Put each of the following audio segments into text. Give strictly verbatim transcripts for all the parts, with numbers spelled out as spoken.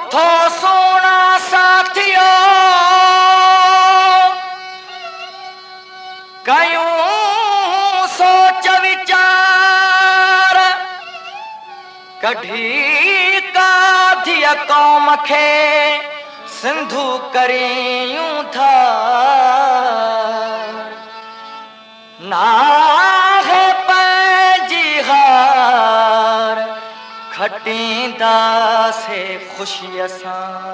उथो सोना साथियो कयूं सोच विचार कढी काधिय कौम खे सिंधु करियूं था नाहे पंहिंजी हार खटींदासे खुशीअ सां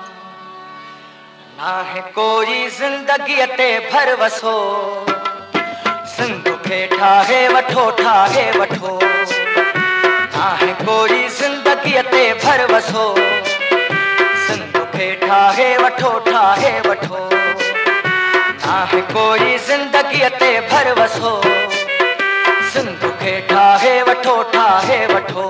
नाहे कोई जिंदगी ते भरवसो सिंधु खे ठाहे वठो ठाहे वठो नाहे कोई जिंदगी ते भरवसो सिंधु खे ठाहे वठो ठाहे वठो नाहे कोई जिंदगी ते भरवसो सिंधु खे ठाहे वठो ठाहे वठो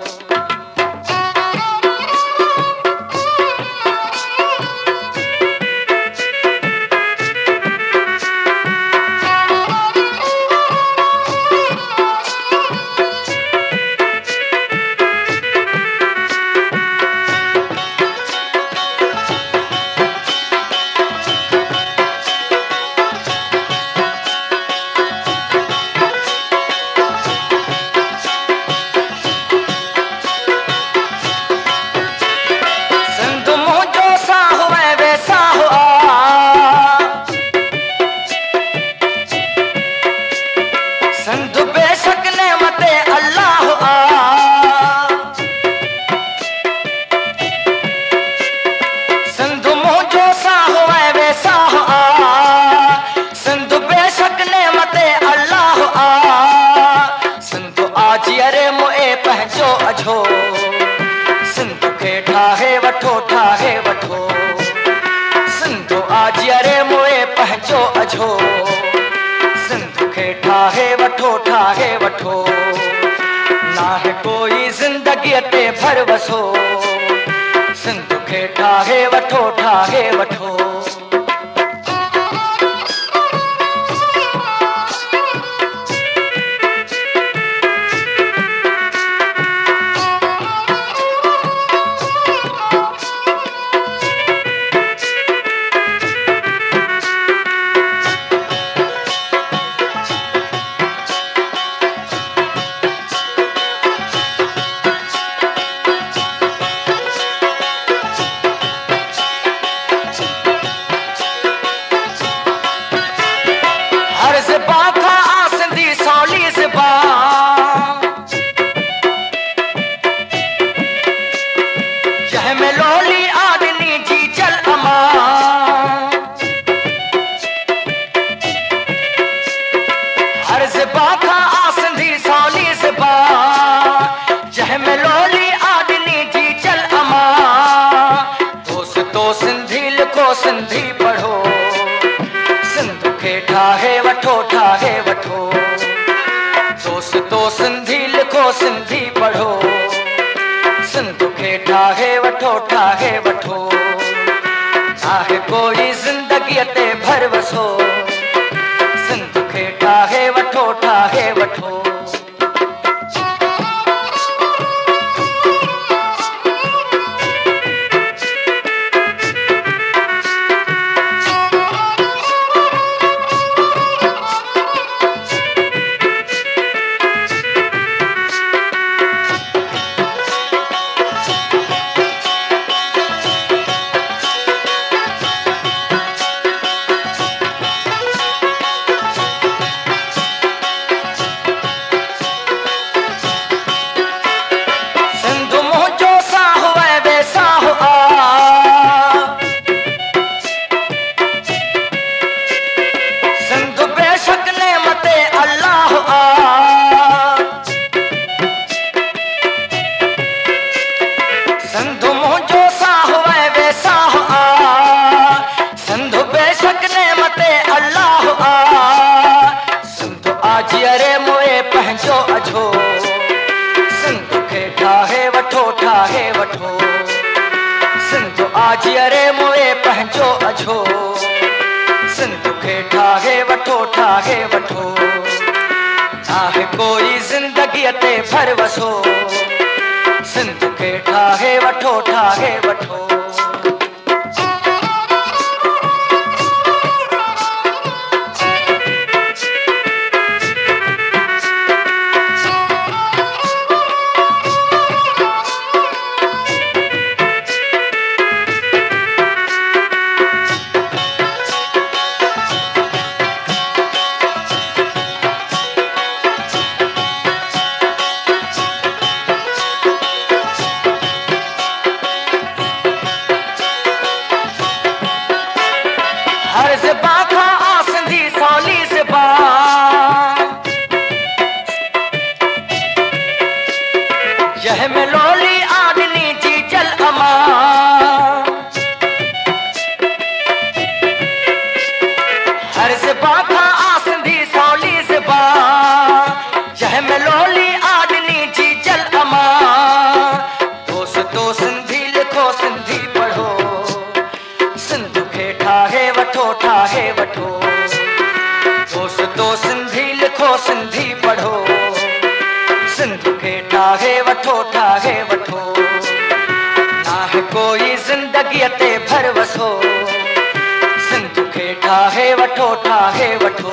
सिंधु खे ठाहे वठो ठाहे वठो सिंधु आज अरे मोए पंहिंजो अझो सिंधु खे ठाहे वठो ठाहे वठो नाहे कोई जिंदगी ते भरवसो सिंधु खे ठाहे वठो ठाहे वठो सिंधी पढ़ो सिंधु खे ठाहे वठो ठाहे वठो दोस्तो सिंधी लिखो सिंधी पढ़ो सिंधु खे ठाहे वठो ठाहे वठो नाहे कोई जिंदगी ते भरवसो सिंधु खे ठाहे वठो ठाहे वठो सिंधु खे ठाहे वठो ठाहे वठो सिंधु आज अरे मोए पंहिंजो अझो सिंधु खे ठाहे वठो ठाहे वठो नाहे कोई जिंदगी ते भरवसो सिंध खे ठाहे वठो ठाहे वठो हर ज़बां खां आ सिंधी सवली ज़बां जंहिंमें लोली आदनी जी जल अमां हर ज़बां खां आ सिंधी सवली ज़बां जंहिंमें लोली आदनी जी जल अमां दोस्तो सिंधी लिखो सिंधी पढ़ो सिंध खे ठाहे वठो ठाहे वठो दोस्तो सिंधी लिखो सिंधी पढ़ो सिंध खे ठाहे वठो ठाहे वठो नाहे कोई ज़िंदगीअ ते भरवसो सिंध खे ठाहे वठो ठाहे वठो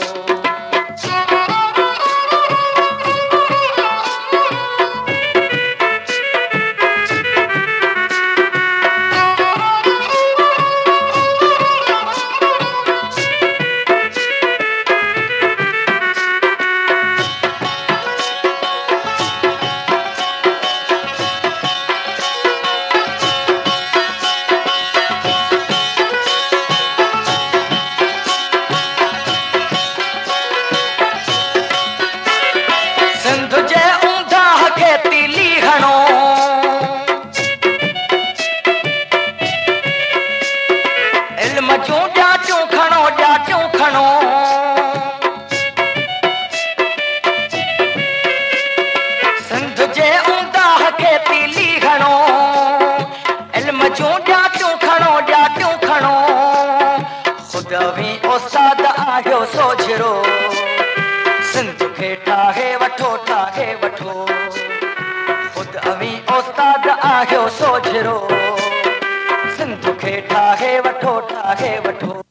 सिंध जे ऊंदाह खे तीली हणो इल्म जूं ॼाचूं खणो ॼाचूं खणो सिंध जे ऊंदाह खे तीली हणो इल्म जूं ॼाचूं खणो ॼाचूं खणो ख़ुदा बि उस्ताद आहियो सोझिरो सिंध खे ठाहे वठो ठाहे वठो ख़ुद अवी उस्ताद आहियो सोझिरो सिंध खे ठाहे वठो ठाहे वठो